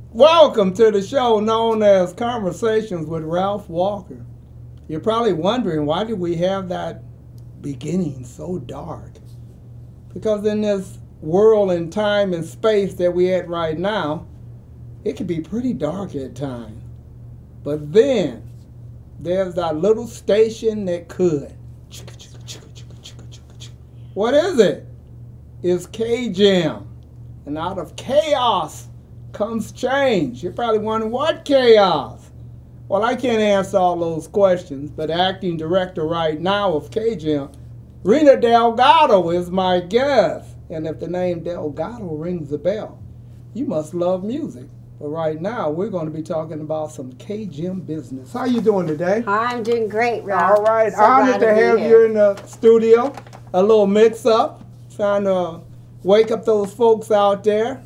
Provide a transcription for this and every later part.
Welcome to the show known as Conversations with Ralph Walker. You're probably wondering, why did we have that beginning so dark? Because in this world and time and space that we're at right now, it can be pretty dark at times. But then there's that little station that could. What is it? It's KGEM. And out of chaos comes change. You're probably wondering, what chaos? Well, I can't answer all those questions, but the acting director right now of KGEM, Rena Delgado, is my guest. And if the name Delgado rings a bell, you must love music. But right now, we're going to be talking about some KGEM business. How you doing today? I'm doing great, Ralph. All right. So Honored to have you in the studio. A little mix-up, trying to wake up those folks out there.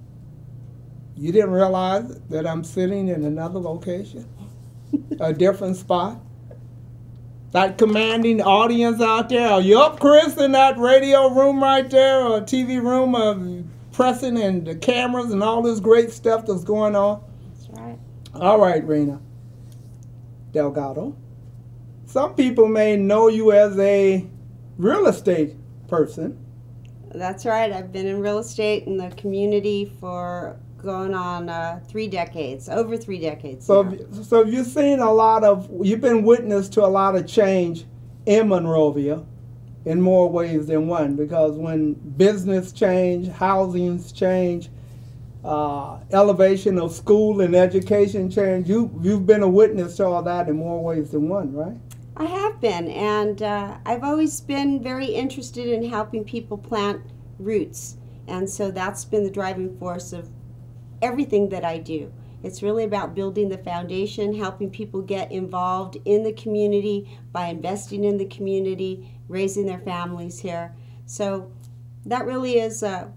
You didn't realize that I'm sitting in another location, a different spot. That commanding audience out there. Are you up, Chris, in that radio room right there, or TV room of pressing and the cameras and all this great stuff that's going on? That's right. All right, Rena Delgado. Some people may know you as a real estate person. That's right. I've been in real estate in the community for going on 3 decades, over 3 decades. So you've seen you've been witness to a lot of change in Monrovia in more ways than one, because when business change, housings change, elevation of school and education change, you've been a witness to all that in more ways than one, right? I have been, and I've always been very interested in helping people plant roots, and so that's been the driving force of everything that I do. It's really about building the foundation, helping people get involved in the community by investing in the community, raising their families here. So that really is at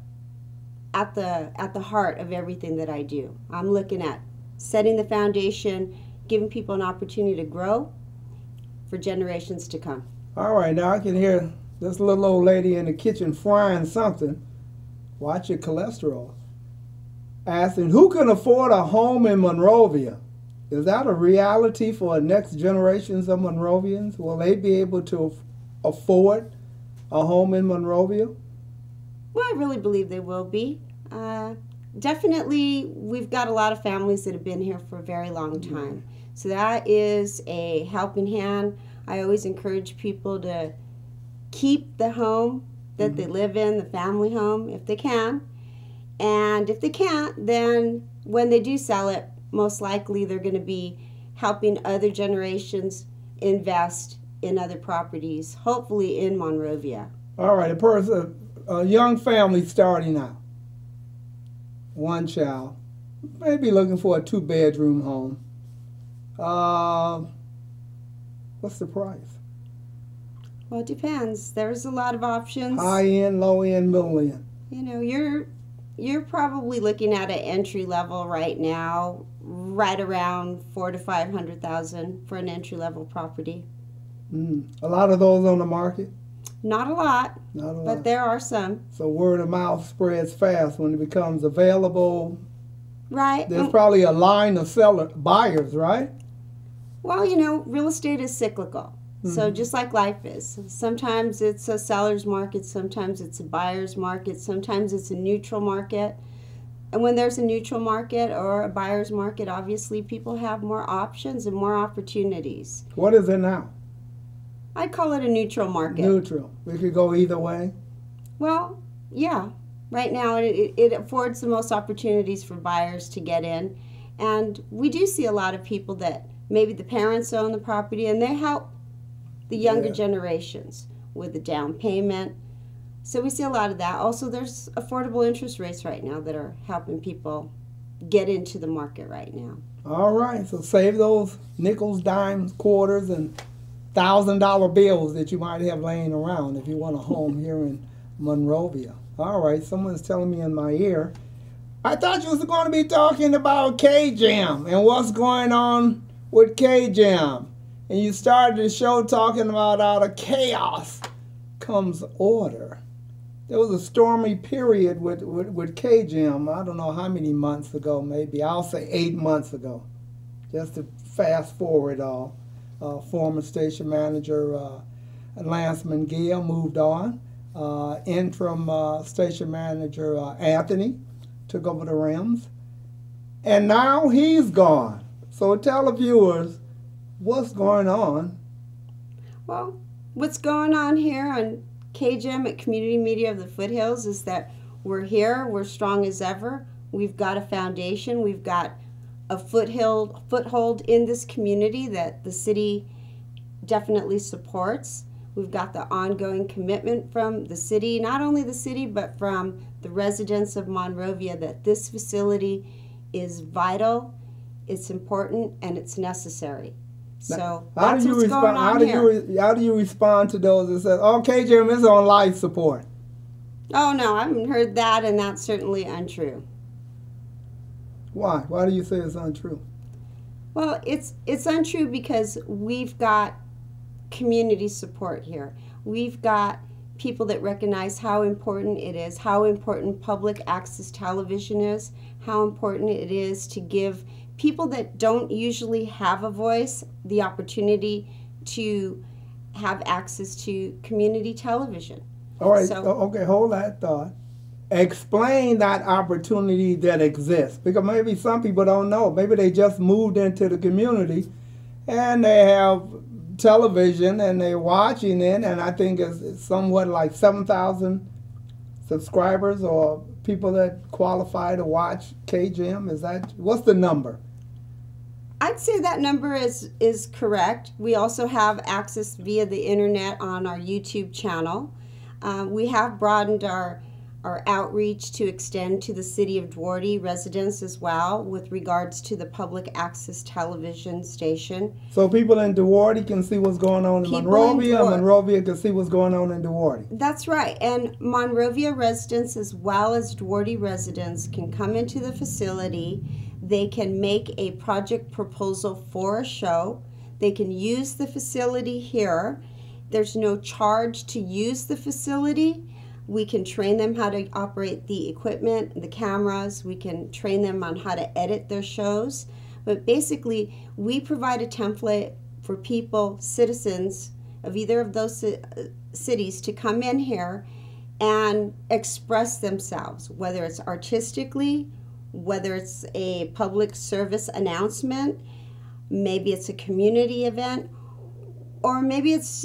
the heart of everything that I do. I'm looking at setting the foundation, giving people an opportunity to grow for generations to come. All right, now I can hear this little old lady in the kitchen frying something. Watch your cholesterol. Asking, who can afford a home in Monrovia? Is that a reality for the next generations of Monrovians? Will they be able to afford a home in Monrovia? Well, I really believe they will be. Definitely, we've got a lot of families that have been here for a very long time. So that is a helping hand. I always encourage people to keep the home that they live in, the family home, if they can. And if they can't, then when they do sell it, most likely they're going to be helping other generations invest in other properties, hopefully in Monrovia. All right, a young family starting out, one child, maybe looking for a 2-bedroom home. What's the price? Well, it depends. There's a lot of options. High end, low end, middle end. You know, you're probably looking at an entry level right now, right around $400,000 to $500,000 for an entry level property. A lot of those on the market? Not a lot, but there are some. So word of mouth spreads fast when it becomes available. Right. There's probably a line of buyers, right? Well, you know, real estate is cyclical. So just like life is. Sometimes it's a seller's market, sometimes it's a buyer's market, sometimes it's a neutral market. And when there's a neutral market or a buyer's market, obviously people have more options and more opportunities. What is it now? I call it a neutral market. Neutral. We could go either way? Well, yeah. Right now it affords the most opportunities for buyers to get in. And we do see a lot of people that maybe the parents own the property and they help the younger generations with the down payment. So we see a lot of that. Also, there's affordable interest rates right now that are helping people get into the market right now. All right, so save those nickels, dimes, quarters, and $1,000 bills that you might have laying around if you want a home here in Monrovia. All right, someone's telling me in my ear, I thought you was going to be talking about KGEM and what's going on with KGEM. And you started the show talking about out of chaos comes order. there was a stormy period with KGEM. I don't know how many months ago, maybe. I'll say 8 months ago. Just to fast forward all. Former station manager Lance Mangia moved on. Interim station manager Anthony took over the rims. And now he's gone. So tell the viewers what's going on. Well, what's going on here on KGEM at Community Media of the Foothills is that we're here, we're strong as ever. We've got a foundation, we've got a foothold in this community that the city definitely supports. We've got the ongoing commitment from the city, not only the city, but from the residents of Monrovia, that this facility is vital, it's important, and it's necessary. So that's what's going on here. How do you respond to those that say, "Oh, KGEM is on life support"? Oh no, I haven't heard that, and that's certainly untrue. Why? Why do you say it's untrue? Well, it's untrue because we've got community support here. We've got people that recognize how important it is, how important public access television is, how important it is to give people that don't usually have a voice the opportunity to have access to community television. All right, okay, hold that thought. Explain that opportunity that exists, because maybe some people don't know. Maybe they just moved into the community and they have television and they're watching it, and I think it's somewhat like 7,000 subscribers or people that qualify to watch KGEM. Is that, what's the number? I'd say that number is correct. We also have access via the internet on our YouTube channel. We have broadened our outreach to extend to the City of Duarte residents as well with regards to the public access television station. So people in Duarte can see what's going on in Monrovia, and Monrovia can see what's going on in Duarte. That's right. And Monrovia residents as well as Duarte residents can come into the facility. They can make a project proposal for a show. They can use the facility here. There's no charge to use the facility. We can train them how to operate the equipment, the cameras. We can train them on how to edit their shows. But basically, we provide a template for people, citizens of either of those cities to come in here and express themselves, whether it's artistically, whether it's a public service announcement, maybe it's a community event, or maybe it's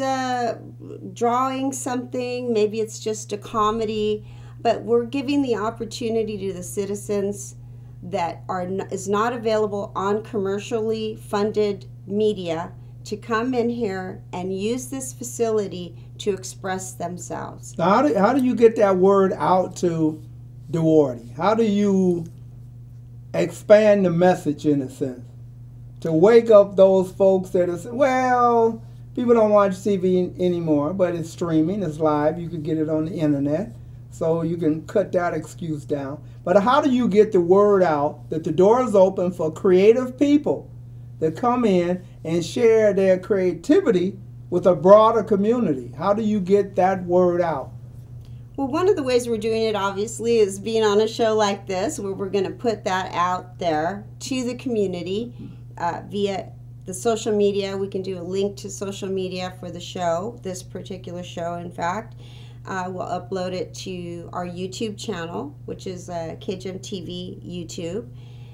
drawing something, maybe it's just a comedy, but we're giving the opportunity to the citizens that is not available on commercially funded media to come in here and use this facility to express themselves. Now, how do you get that word out to Duarte? How do you expand the message, in a sense, to wake up those folks that are saying, well, people don't watch TV anymore, but it's streaming, it's live, you can get it on the internet, so you can cut that excuse down. But how do you get the word out that the door is open for creative people that come in and share their creativity with a broader community? How do you get that word out? Well, one of the ways we're doing it, obviously, is being on a show like this, where we're going to put that out there to the community via the social media. We can do a link to social media for the show, this particular show, in fact. We'll upload it to our YouTube channel, which is KGEM-TV YouTube.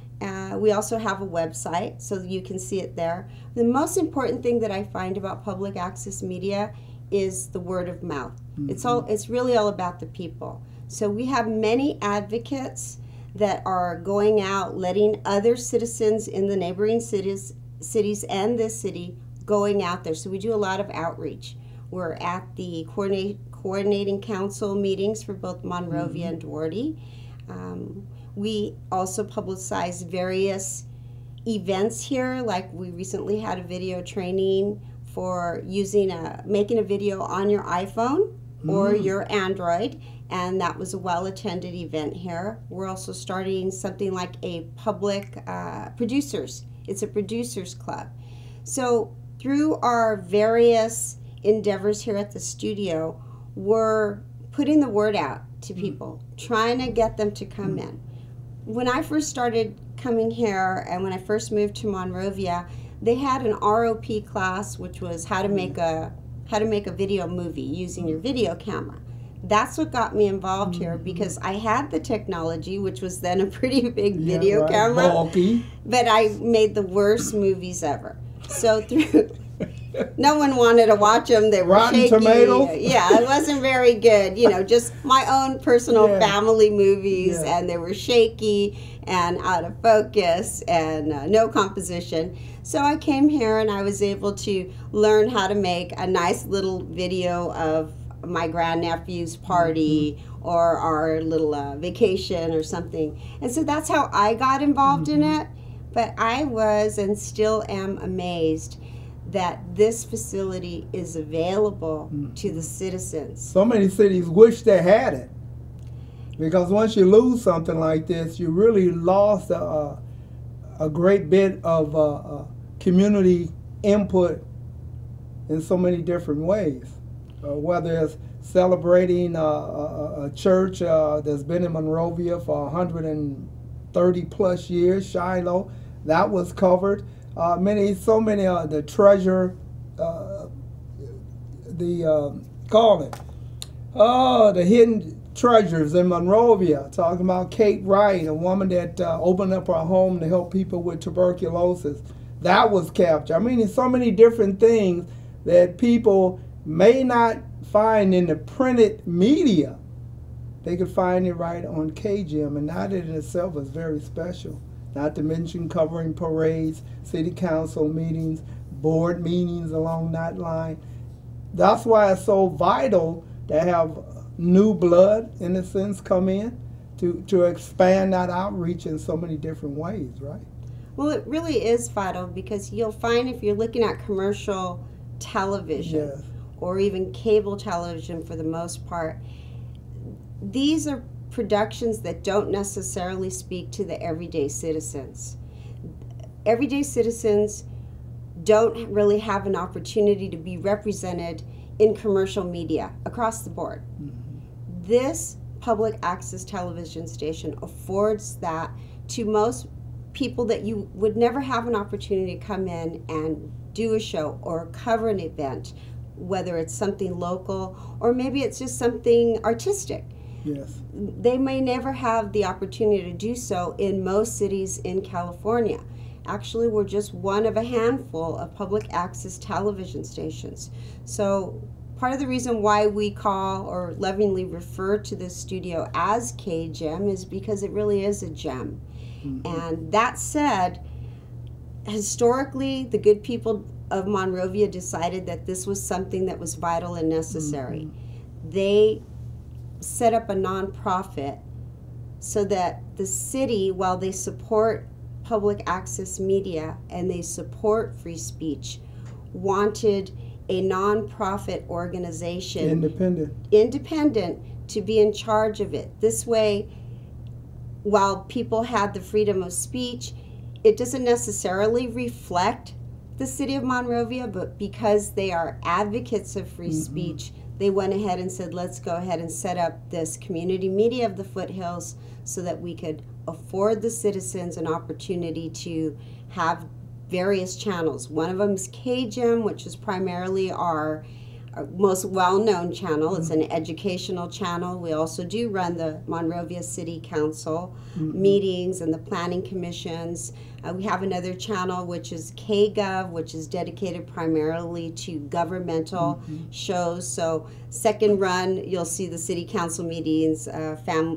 We also have a website, so you can see it there. The most important thing that I find about public access media is the word of mouth. Mm-hmm. It's really all about the people. So we have many advocates that are going out, letting other citizens in the neighboring cities and this city going out there. So we do a lot of outreach. We're at the coordinating council meetings for both Monrovia and Duarte. We also publicize various events here, like we recently had a video training for making a video on your iPhone or your Android, and that was a well-attended event here. We're also starting something like a public producers. It's a producers club. So through our various endeavors here at the studio, we're putting the word out to people, trying to get them to come in. When I first started coming here and when I first moved to Monrovia, they had an ROP class, which was how to make a video movie using your video camera. That's what got me involved here, because I had the technology, which was then a pretty big video camera, bulky. but I made the worst movies ever. So no one wanted to watch them. They were Rotten shaky. Tomatoes? Yeah, it wasn't very good. You know, just my own personal family movies, and they were shaky and out of focus and no composition. So I came here and I was able to learn how to make a nice little video of my grandnephew's party or our little vacation or something. And so that's how I got involved in it. But I was and still am amazed that this facility is available to the citizens. So many cities wish they had it, because once you lose something like this, you really lost a great bit of community input in so many different ways. Whether it's celebrating a church that's been in Monrovia for 130 plus years, Shiloh, that was covered. So many the treasure, the hidden treasures in Monrovia, talking about Kate Wright, a woman that opened up her home to help people with tuberculosis. That was captured. I mean, there's so many different things that people may not find in the printed media. They could find it right on KGEM, and that in itself is very special. Not to mention covering parades, city council meetings, board meetings along that line. That's why it's so vital to have new blood, in a sense, come in to expand that outreach in so many different ways, right? Well, it really is vital, because you'll find if you're looking at commercial television or even cable television for the most part, these are productions that don't necessarily speak to the everyday citizens. Everyday citizens don't really have an opportunity to be represented in commercial media across the board. This public access television station affords that to most people that you would never have an opportunity to come in and do a show or cover an event, whether it's something local or maybe it's just something artistic. Yes. They may never have the opportunity to do so in most cities in California. Actually, we're just one of a handful of public access television stations. So part of the reason why we call or lovingly refer to this studio as KGEM is because it really is a gem. And that said, historically, the good people of Monrovia decided that this was something that was vital and necessary. They set up a nonprofit so that the city, while they support public access media and they support free speech, wanted a nonprofit organization, independent, to be in charge of it. This way, while people had the freedom of speech, it doesn't necessarily reflect the city of Monrovia, but because they are advocates of free speech, they went ahead and said, let's go ahead and set up this community media of the Foothills so that we could afford the citizens an opportunity to have various channels. One of them is KGEM, which is primarily our most well-known channel. It's an educational channel. We also do run the Monrovia City Council meetings and the planning commissions. We have another channel which is KGov, which is dedicated primarily to governmental shows. So second run, you'll see the city council meetings, the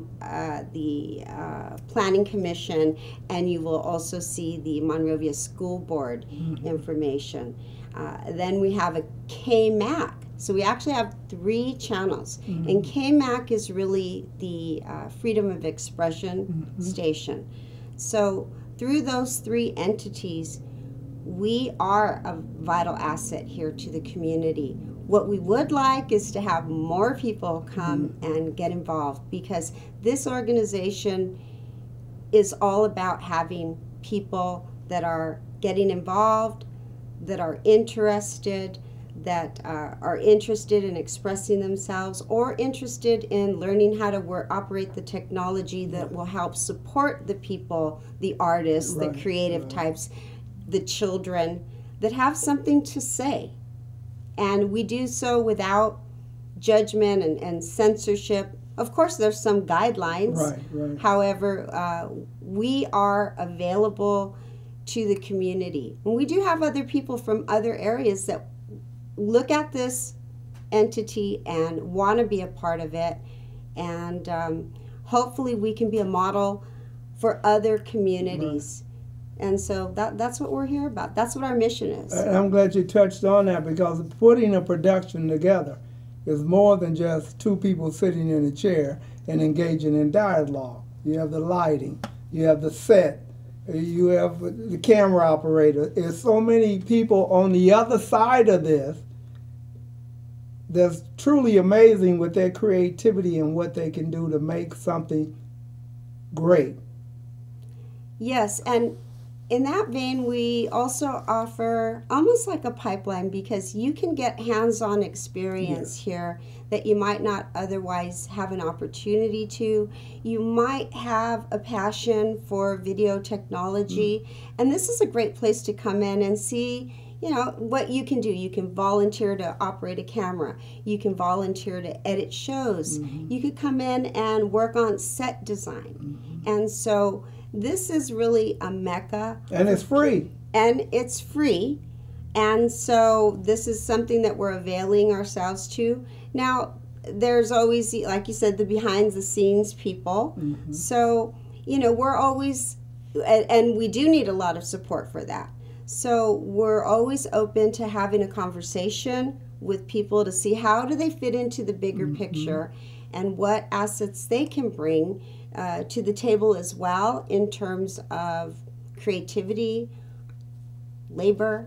planning commission, and you will also see the Monrovia School Board information. Then we have a KMAC. So we actually have 3 channels, and KMAC is really the freedom of expression station. So through those 3 entities, we are a vital asset here to the community. What we would like is to have more people come and get involved, because this organization is all about having people that are getting involved, that are interested, that are interested in expressing themselves or interested in learning how to operate the technology that will help support the people, the artists, the creative types, the children that have something to say. And we do so without judgment and censorship. Of course, there's some guidelines. Right. However, we are available to the community. And we do have other people from other areas that look at this entity and want to be a part of it. And hopefully we can be a model for other communities. Right. And so that's what we're here about. That's what our mission is. And I'm glad you touched on that, because putting a production together is more than just two people sitting in a chair and engaging in dialogue. You have the lighting, you have the set, you have the camera operator. There's so many people on the other side of this that's truly amazing with their creativity and what they can do to make something great. Yes, and in that vein, we also offer almost like a pipeline, because you can get hands-on experience here that you might not otherwise have an opportunity to. You might have a passion for video technology, and this is a great place to come in and see, you know, what you can do. You can volunteer to operate a camera. You can volunteer to edit shows. You could come in and work on set design. And so this is really a mecca. And it's free. And it's free. And so this is something that we're availing ourselves to. Now, there's always, like you said, the behind the scenes people. So, you know, we're always, and we do need a lot of support for that. So we're always open to having a conversation with people to see how do they fit into the bigger picture and what assets they can bring to the table as well, in terms of creativity, labor,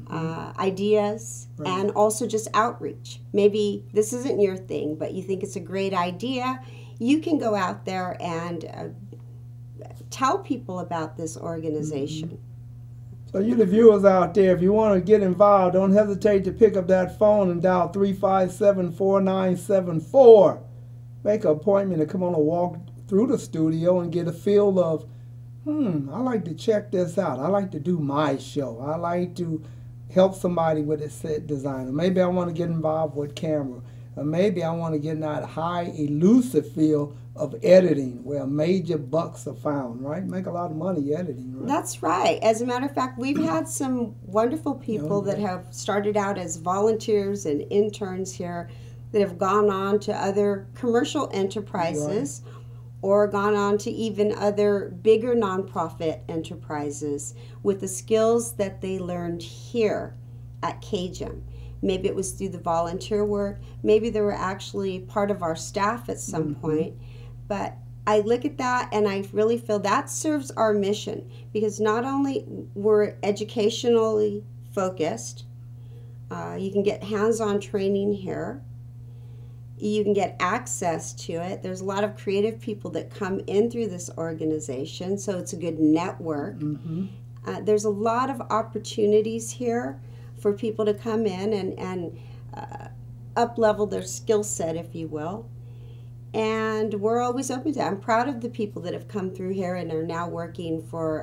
ideas, and also just outreach. Maybe this isn't your thing, but you think it's a great idea. You can go out there and tell people about this organization. So you the viewers out there, if you want to get involved, don't hesitate to pick up that phone and dial 357-4974. Make an appointment to come on a walk through the studio and get a feel of, I like to check this out. I like to do my show. I like to help somebody with a set design. Or maybe I want to get involved with camera. Or maybe I want to get in that high elusive field of editing where major bucks are found, right? Make a lot of money editing, right? That's right. As a matter of fact, we've had some wonderful people that have started out as volunteers and interns here that have gone on to other commercial enterprises or gone on to even other bigger nonprofit enterprises with the skills that they learned here at KGEM. Maybe it was through the volunteer work. Maybe they were actually part of our staff at some point. But I look at that and I really feel that serves our mission, because not only we're educationally focused, you can get hands-on training here. You can get access to it. There's a lot of creative people that come in through this organization, so it's a good network. There's a lot of opportunities here for people to come in and up-level their skill set, if you will. And we're always open to that. I'm proud of the people that have come through here and are now working for,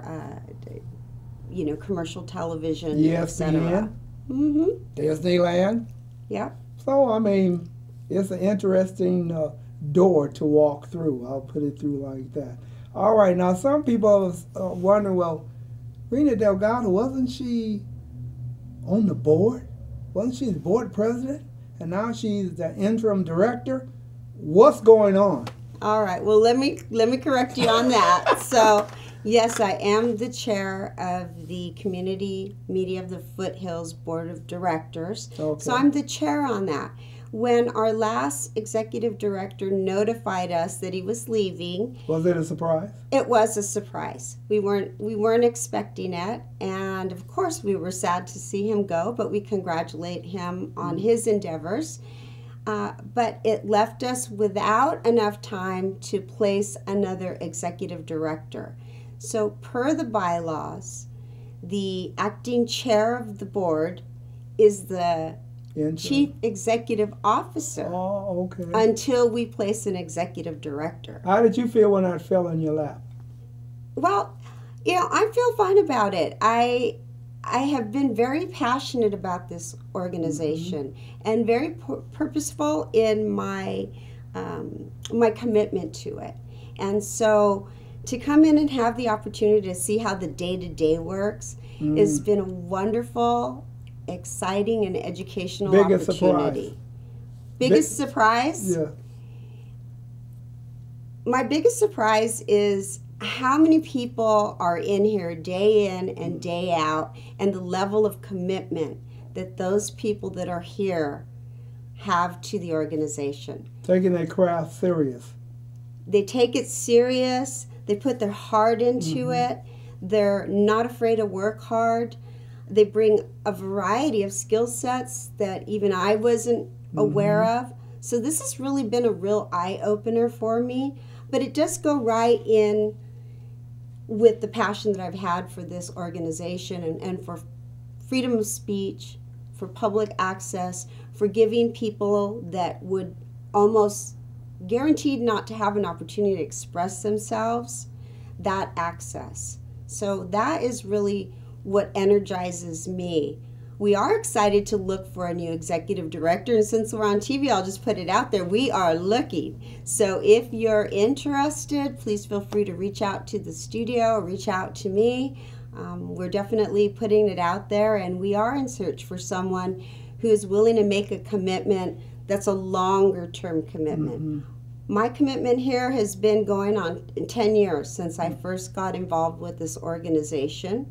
you know, commercial television, etc. Disneyland. Yeah. So, I mean, it's an interesting door to walk through. I'll put it through like that. All right, now some people are wondering, well, Rena Delgado, wasn't she on the board? Wasn't she the board president? And now she's the interim director? What's going on? All right, well, let me correct you on that. So, yes, I am the chair of the Community Media of the Foothills Board of Directors. Okay. So I'm the chair on that. When our last executive director notified us that he was leaving, was it a surprise? It was a surprise. We weren't expecting it, and of course we were sad to see him go, but we congratulate him on his endeavors. But it left us without enough time to place another executive director. So per the bylaws, the acting chair of the board is the Chief Executive Officer. Oh, okay. Until we place an executive director. How did you feel when that fell in your lap? Well, I feel fine about it. I have been very passionate about this organization and very purposeful in my my commitment to it. And so to come in and have the opportunity to see how the day-to-day works has been a wonderful, exciting, and educational opportunity. Biggest surprise? Yeah. My biggest surprise is how many people are in here day in and day out, and the level of commitment that those people that are here have to the organization. Taking their craft serious. They take it serious. They put their heart into it. They're not afraid to work hard. They bring a variety of skill sets that even I wasn't aware of. So this has really been a real eye-opener for me. But it does go right in with the passion that I've had for this organization and for freedom of speech, for public access, for giving people that would almost guaranteed not to have an opportunity to express themselves that access. So that is really what energizes me. We are excited to look for a new executive director, and since we're on TV, I'll just put it out there. We are looking. So if you're interested, please feel free to reach out to the studio or reach out to me. We're definitely putting it out there, and we are in search for someone who is willing to make a commitment that's a longer-term commitment. My commitment here has been going on 10 years since I first got involved with this organization.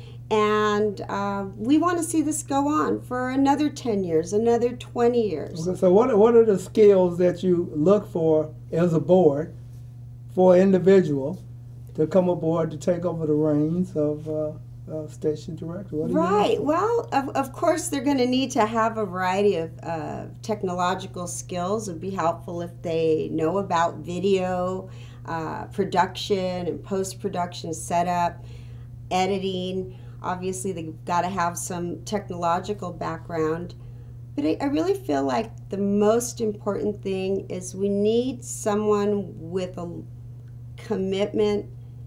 And we want to see this go on for another 10 years, another 20 years. Okay, so what are the skills that you look for as a board for an individual to come aboard to take over the reins of station director? Right. Well, of course, they're going to need to have a variety of technological skills. It would be helpful if they know about video, production and post-production setup, editing. Obviously, they've got to have some technological background. But I really feel like the most important thing is we need someone with a commitment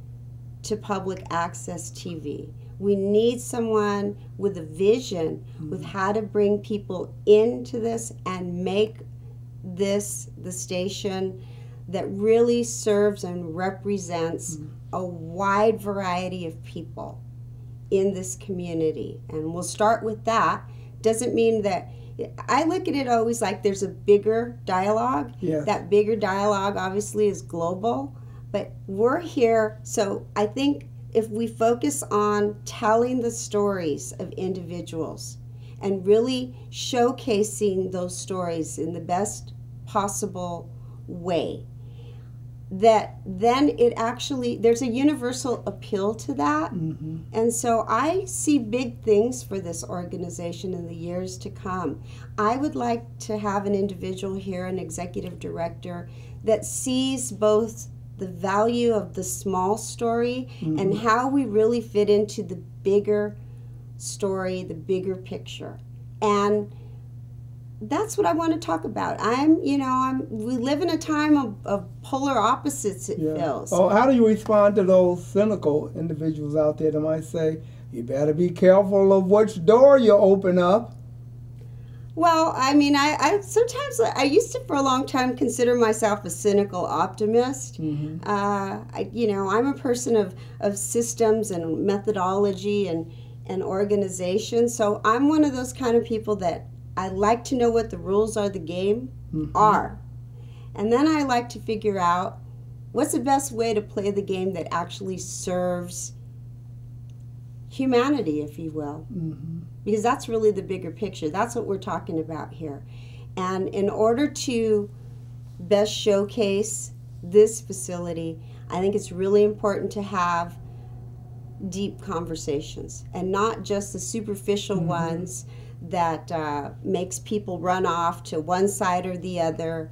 to public access TV. We need someone with a vision with how to bring people into this and make this the station that really serves and represents a wide variety of people in this community. And we'll start with that. Doesn't mean that, I look at it always like there's a bigger dialogue. Yes. That bigger dialogue obviously is global, but we're here. So I think if we focus on telling the stories of individuals and really showcasing those stories in the best possible way, that then it actually, there's a universal appeal to that. And so I see big things for this organization in the years to come. I would like to have an individual here, an executive director, that sees both the value of the small story and how we really fit into the bigger story, the bigger picture. And that's what I want to talk about. We live in a time of polar opposites, it feels. Oh, how do you respond to those cynical individuals out there that might say, you better be careful of which door you open up? Well, I mean, I sometimes, I used to for a long time consider myself a cynical optimist. I'm a person of systems and methodology and organization. So I'm one of those kind of people that I like to know what the rules of the game are. And then I like to figure out what's the best way to play the game that actually serves humanity, if you will. Because that's really the bigger picture. That's what we're talking about here. And in order to best showcase this facility, I think it's really important to have deep conversations and not just the superficial ones that makes people run off to one side or the other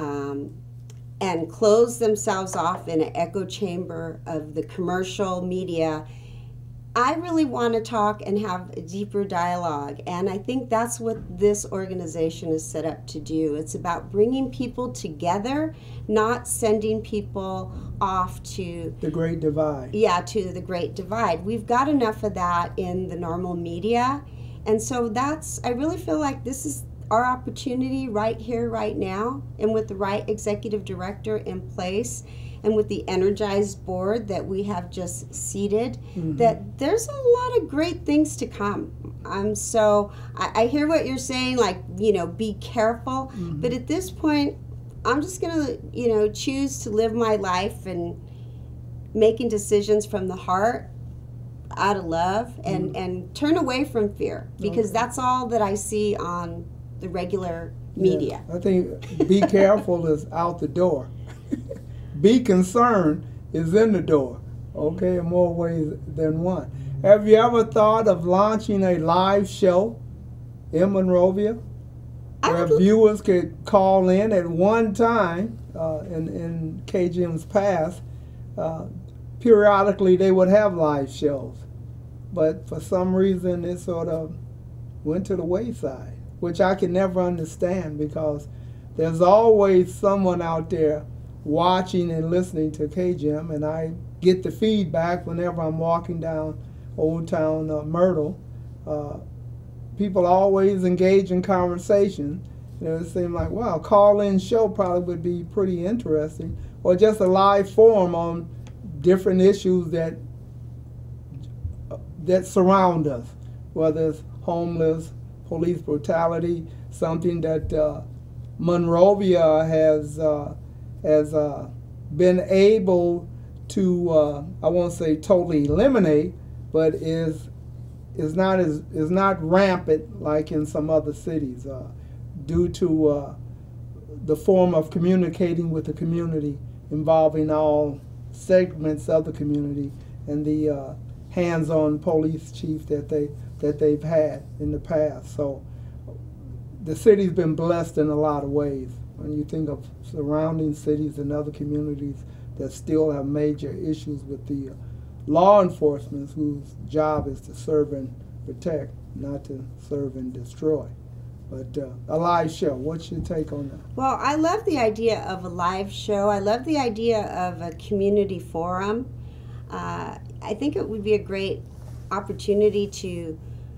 and close themselves off in an echo chamber of the commercial media I really want to talk and have a deeper dialogue, and I think that's what this organization is set up to do. It's about bringing people together, not sending people off to the Great Divide. Yeah, to the Great Divide. We've got enough of that in the normal media, and so I really feel like this is our opportunity right here, right now, and with the right executive director in place, and with the energized board that we have just seated, that there's a lot of great things to come. So I hear what you're saying, like, be careful. But at this point, I'm just going to, choose to live my life and making decisions from the heart, out of love, and turn away from fear, because that's all that I see on the regular media. Yeah, I think be careful is out the door. Be concerned is in the door, okay, in more ways than one. Have you ever thought of launching a live show in Monrovia where viewers could call in at one time in KGEM's past? Periodically they would have live shows, but for some reason it sort of went to the wayside, which I can never understand, because there's always someone out there watching and listening to KGEM, and I get the feedback whenever I'm walking down Old Town Myrtle. People always engage in conversation. It seemed like, wow, call-in show probably would be pretty interesting, or just a live forum on different issues that surround us, whether it's homeless, police brutality, something that Monrovia has been able to, I won't say totally eliminate, but is not rampant like in some other cities, due to the form of communicating with the community, involving all segments of the community, and the hands-on police chief that they've had in the past. So the city's been blessed in a lot of ways. When you think of surrounding cities and other communities that still have major issues with the law enforcement, whose job is to serve and protect, not to serve and destroy. But a live show, what's your take on that? Well, I love the idea of a live show. I love the idea of a community forum. I think it would be a great opportunity to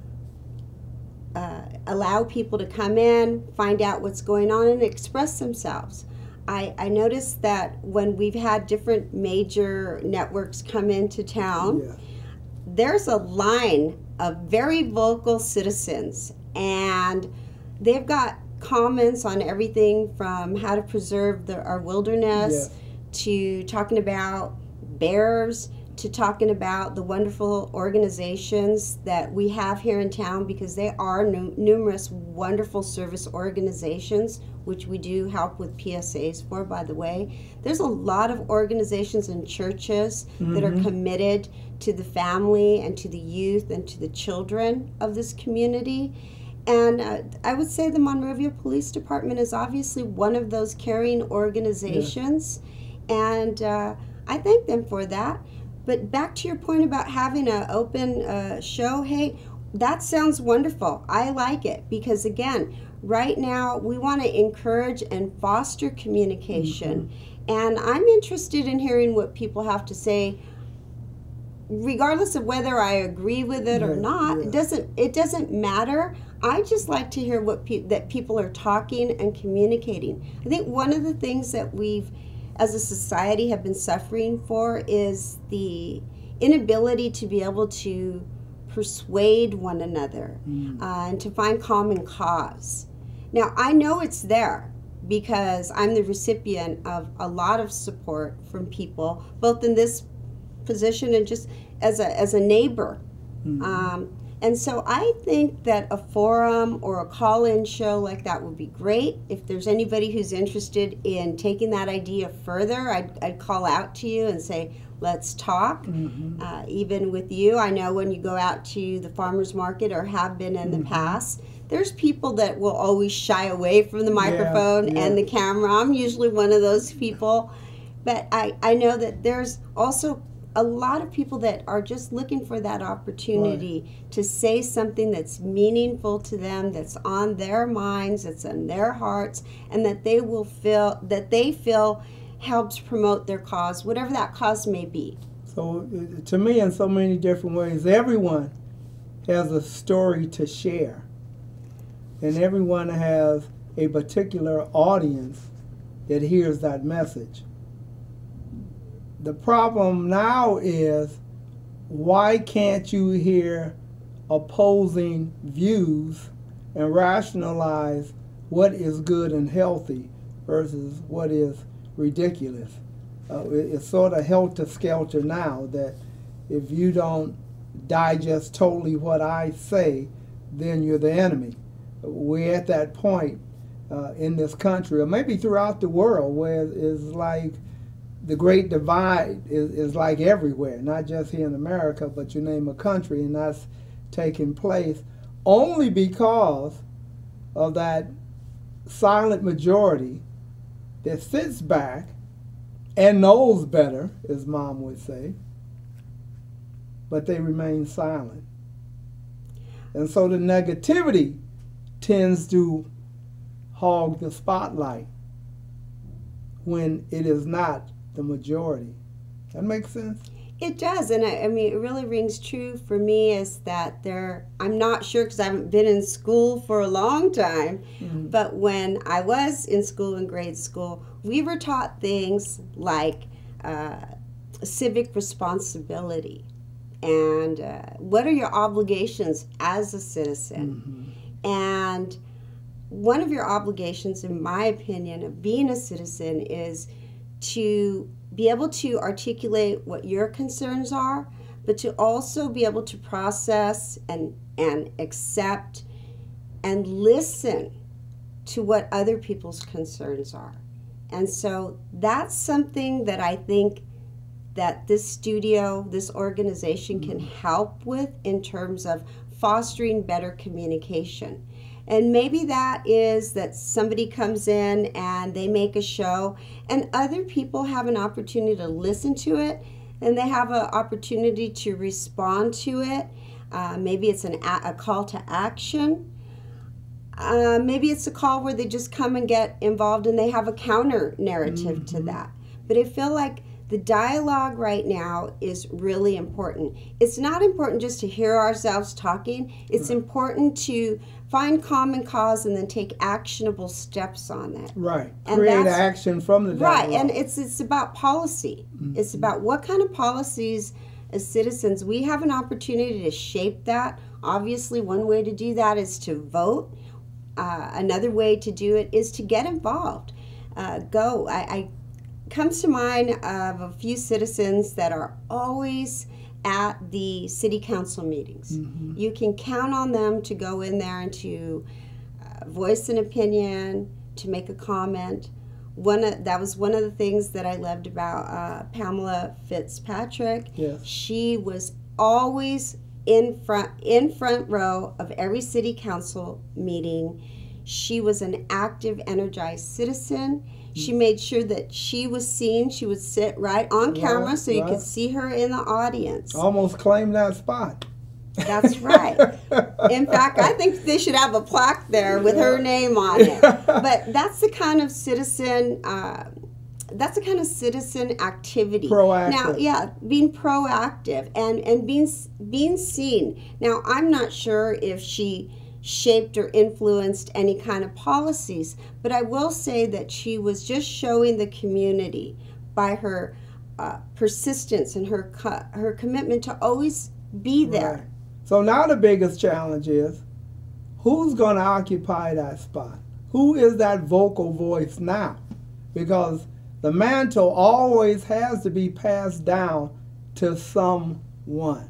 allow people to come in, find out what's going on, and express themselves. I noticed that when we've had different major networks come into town, there's a line of very vocal citizens, and they've got comments on everything from how to preserve our wilderness, to talking about bears, to talking about the wonderful organizations that we have here in town, because there are numerous wonderful service organizations, which we do help with PSAs for, by the way. There's a lot of organizations and churches that are committed to the family and to the youth and to the children of this community. And I would say the Monrovia Police Department is obviously one of those caring organizations, and I thank them for that. But back to your point about having an open show, hey, that sounds wonderful. I like it, because again, right now we want to encourage and foster communication. And I'm interested in hearing what people have to say, regardless of whether I agree with it or not. It doesn't matter. I just like to hear what that people are talking and communicating. I think one of the things that we've, as a society, have been suffering for is the inability to be able to persuade one another and to find common cause. Now, I know it's there because I'm the recipient of a lot of support from people, both in this position and just as a neighbor. And so I think that a forum or a call-in show like that would be great. If there's anybody who's interested in taking that idea further, I'd call out to you and say, let's talk. Even with you, I know when you go out to the farmer's market, or have been in the past, there's people that will always shy away from the microphone and the camera. I'm usually one of those people. But I know that there's also a lot of people that are just looking for that opportunity to say something that's meaningful to them, that's on their minds, that's in their hearts, and that they feel helps promote their cause, whatever that cause may be. So to me, in so many different ways, everyone has a story to share, and everyone has a particular audience that hears that message. The problem now is, why can't you hear opposing views and rationalize what is good and healthy versus what is ridiculous? It's sort of helter-skelter now, that if you don't digest totally what I say, then you're the enemy. We're at that point in this country, or maybe throughout the world, where it's like the great divide is like everywhere, not just here in America, but you name a country, and that's taking place only because of that silent majority that sits back and knows better, as Mom would say, but they remain silent. And so the negativity tends to hog the spotlight when it is not the majority. That makes sense? It does, and I mean, it really rings true for me is that I'm not sure because I haven't been in school for a long time, but when I was in school, in grade school, we were taught things like civic responsibility and what are your obligations as a citizen. And one of your obligations, in my opinion, of being a citizen is to be able to articulate what your concerns are, but to also be able to process and accept and listen to what other people's concerns are. And so that's something that I think that this studio, this organization can help with in terms of fostering better communication. And maybe that is that somebody comes in and they make a show and other people have an opportunity to listen to it and they have an opportunity to respond to it. Maybe it's a call to action. Maybe it's a call where they just come and get involved and they have a counter narrative to that. But I feel like the dialogue right now is really important. It's not important just to hear ourselves talking. It's important to find common cause and then take actionable steps on it. Right. And create action from the dialogue. Right. And it's about policy. It's about what kind of policies as citizens we have an opportunity to shape that. Obviously, one way to do that is to vote. Another way to do it is to get involved. I comes to mind of a few citizens that are always at the city council meetings. You can count on them to go in there and to voice an opinion, to make a comment. That was one of the things that I loved about Pamela Fitzpatrick. Yes. She was always in front row of every city council meeting. She was an active, energized citizen. She made sure that she was seen. She would sit right on camera so you could see her in the audience. Almost claimed that spot. That's right. In fact, I think they should have a plaque there with her name on it. But that's the kind of citizen. That's the kind of citizen activity. Proactive. Now, being proactive and being seen. Now, I'm not sure if she shaped or influenced any kind of policies, but I will say that she was just showing the community by her persistence and her commitment to always be there. Right. So now the biggest challenge is, who's going to occupy that spot? Who is that vocal voice now? Because the mantle always has to be passed down to someone.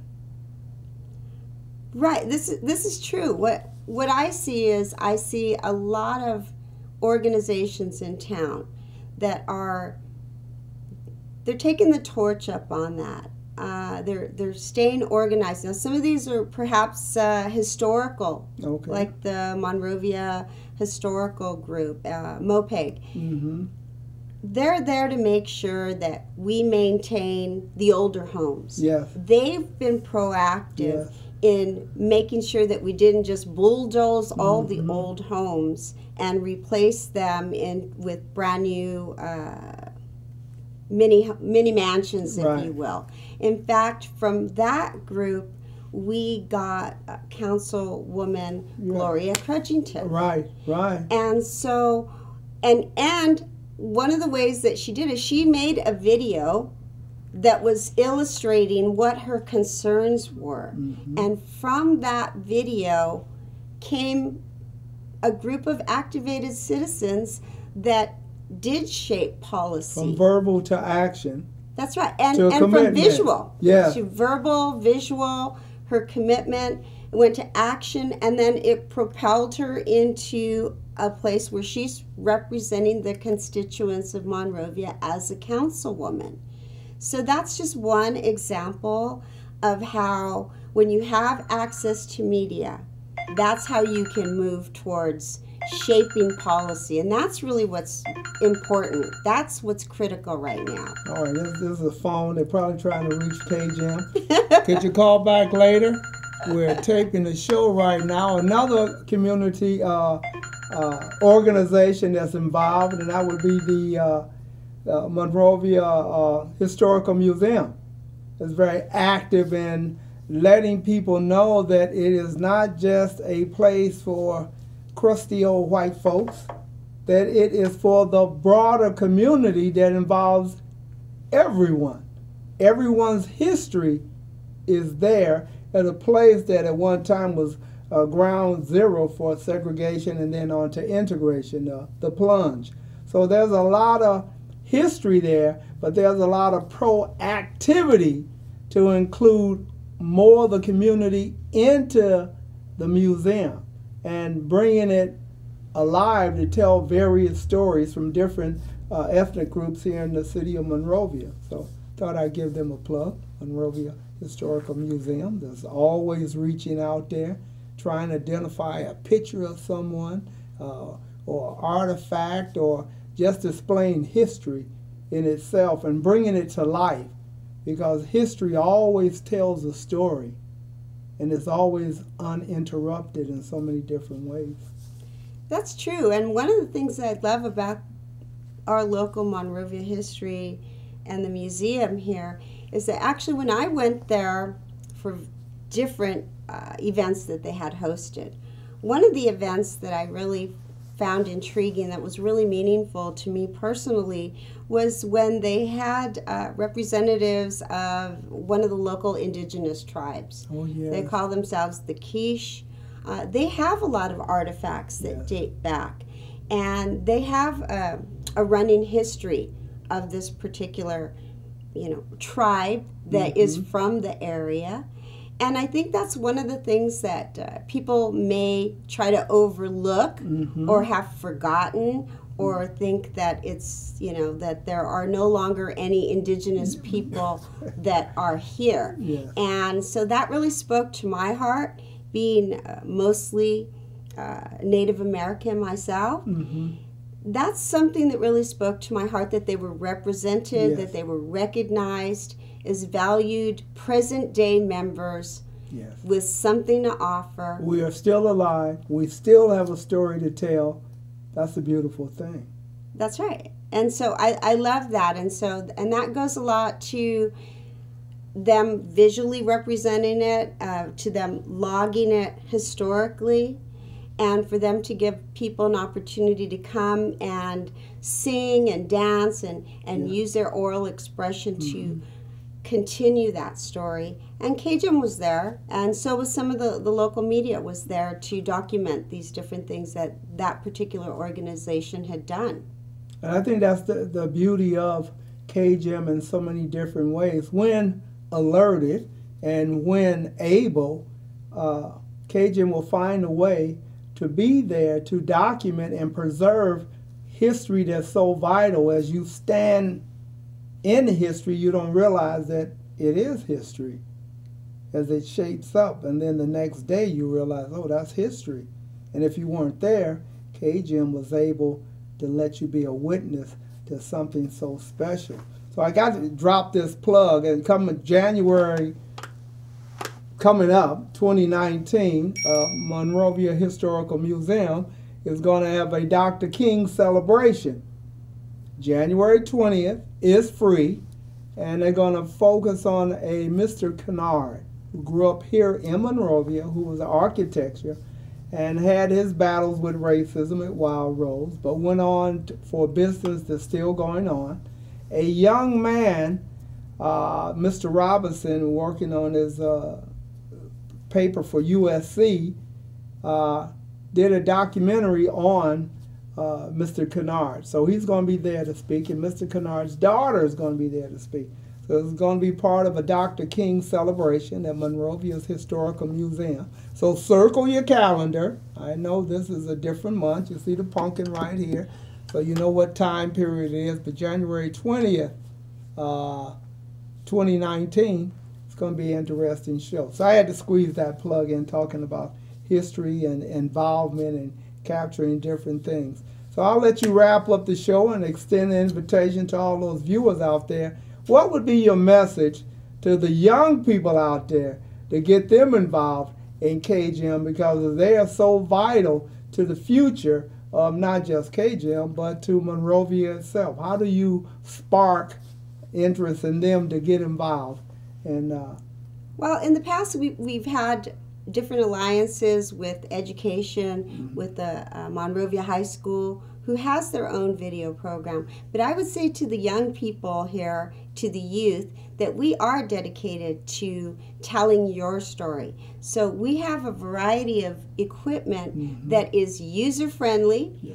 Right. This is true. What I see is I see a lot of organizations in town that they're taking the torch up on that. They're staying organized. Now, some of these are perhaps historical, like the Monrovia Historical Group, MOPEG. they're there to make sure that we maintain the older homes. Yes. They've been proactive Yes. in making sure that we didn't just bulldoze all the old homes and replace them with brand new mini mansions, if Right. you will. In fact, from that group, we got Councilwoman Gloria Crutchington. Right, right. And so, and one of the ways that she did is she made a video that was illustrating what her concerns were. And from that video came a group of activated citizens that did shape policy. From verbal to action. That's right. And to from commitment. visual. Yeah. To verbal, visual, her commitment went to action, and then it propelled her into a place where she's representing the constituents of Monrovia as a councilwoman. So that's just one example of how, when you have access to media, that's how you can move towards shaping policy. And that's really what's important. That's what's critical right now. All right, this is a phone. They're probably trying to reach KGEM. Could you call back later? We're taping the show right now. Another community organization that's involved, and that would be the Monrovia Historical Museum. It's very active in letting people know that it is not just a place for crusty old white folks, that it is for the broader community that involves everyone. Everyone's history is there at a place that at one time was ground zero for segregation and then on to integration, the plunge. So there's a lot of history there, but there's a lot of proactivity to include more of the community into the museum and bringing it alive to tell various stories from different ethnic groups here in the city of Monrovia. So thought I'd give them a plug. Monrovia Historical Museum that's always reaching out there, trying to identify a picture of someone or artifact, or just displaying history in itself and bringing it to life, because history always tells a story and it's always uninterrupted in so many different ways. That's true. And one of the things that I love about our local Monrovia history and the museum here is that actually when I went there for different events that they had hosted, one of the events that I really found intriguing, that was really meaningful to me personally, was when they had representatives of one of the local indigenous tribes. Oh, yeah. They call themselves the Quiche. They have a lot of artifacts that date back, and they have a running history of this particular, tribe that is from the area. And I think that's one of the things that people may try to overlook or have forgotten, or think that it's, that there are no longer any indigenous people that are here. Yeah. And so that really spoke to my heart, being mostly Native American myself. That's something that really spoke to my heart, that they were represented, that they were recognized as valued present-day members with something to offer. We are still alive. We still have a story to tell. That's a beautiful thing. That's right. And so I love that. And that goes a lot to them visually representing it, to them logging it historically, and for them to give people an opportunity to come and sing and dance and use their oral expression to continue that story. And KGEM was there, and so was some of the local media was there to document these different things that particular organization had done. And I think that's the beauty of KGEM in so many different ways. When alerted and when able, KGEM will find a way to be there to document and preserve history that's so vital. As you stand in history, you don't realize that it is history as it shapes up, and then the next day you realize, oh, that's history. And if you weren't there, KGEM was able to let you be a witness to something so special. So I got to drop this plug, and coming January, coming up, 2019, Monrovia Historical Museum is going to have a Dr. King celebration. January 20th is free, and they're going to focus on a Mr. Kennard, who grew up here in Monrovia, who was an architecture, and had his battles with racism at Wild Rose, but went on for a business that's still going on. A young man, Mr. Robinson, working on his paper for USC, did a documentary on Mr. Kennard. So he's going to be there to speak, and Mr. Kennard's daughter is going to be there to speak. So it's going to be part of a Dr. King celebration at Monrovia's Historical Museum. So circle your calendar. I know this is a different month. You see the pumpkin right here. So you know what time period it is. But January 20th, 2019, it's going to be an interesting show. So I had to squeeze that plug in, talking about history and involvement and capturing different things. So I'll let you wrap up the show and extend the invitation to all those viewers out there. What would be your message to the young people out there to get them involved in KGEM, because they are so vital to the future of not just KGEM, but to Monrovia itself? How do you spark interest in them to get involved? And well, in the past, we've had different alliances with education, with the Monrovia High School, who has their own video program. But I would say to the young people here, to the youth, that we are dedicated to telling your story. So we have a variety of equipment that is user-friendly. yes.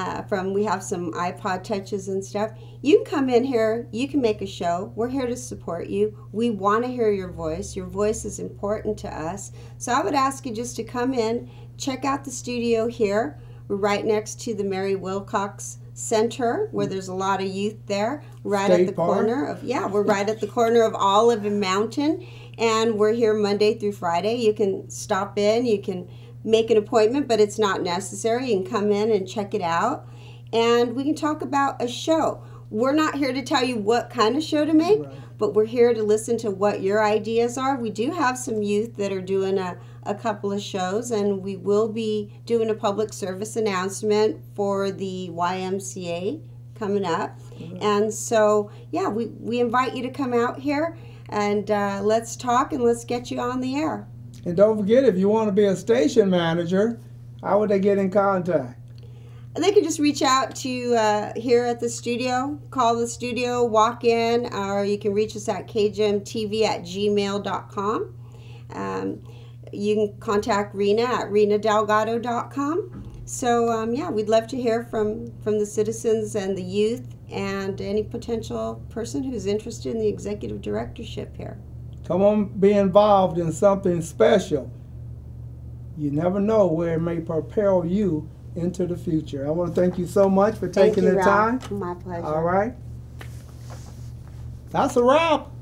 We have some iPod touches and stuff. You can come in here, you can make a show. We're here to support you. We want to hear your voice. Your voice is important to us. So I would ask you just to come in, check out the studio here. We're right next to the Mary Wilcox Center, where there's a lot of youth there, right State at the Park. corner of, we're right at the corner of Olive and Mountain, and we're here Monday through Friday. You can stop in, you can make an appointment, but it's not necessary. You can come in and check it out, and we can talk about a show. We're not here to tell you what kind of show to make, but we're here to listen to what your ideas are. We do have some youth that are doing a couple of shows, and we will be doing a public service announcement for the YMCA coming up. And so, we invite you to come out here, and let's talk, and let's get you on the air. And don't forget, if you want to be a station manager, how would they get in contact? They can just reach out to here at the studio, call the studio, walk in, or you can reach us at KGEM-TV@gmail.com. You can contact Rena at renadelgado.com. So, we'd love to hear from the citizens and the youth and any potential person who's interested in the executive directorship here. Come on, be involved in something special. You never know where it may propel you into the future. I want to thank you so much for taking the time. My pleasure. All right. That's a wrap.